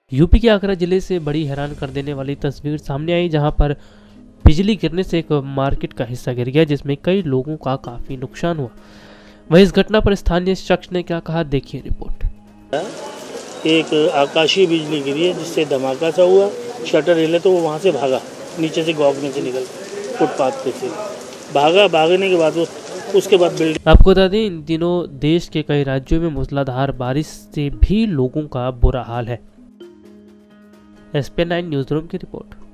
UP के आगरा जिले से बड़ी हैरान कर देने वाली तस्वीर सामने आई, जहां पर बिजली गिरने से एक मार्केट का हिस्सा गिर गया, जिसमें कई लोगों का काफी नुकसान हुआ। वहीं इस घटना पर स्थानीय शख्स ने क्या कहा, देखिए रिपोर्ट। एक आकाशीय बिजली गिरी है जिससे धमाका सा हुआ, शटर हिले तो वो वहाँ से भागा, नीचे से गॉग में से निकल फुटपाथ पे से भागा। भागने के बाद वो उसके बाद बिल्डिंग। आपको बता दें, इन दिनों देश के कई राज्यों में मूसलाधार बारिश से भी लोगों का बुरा हाल है। SPN9 न्यूज़ रूम की रिपोर्ट।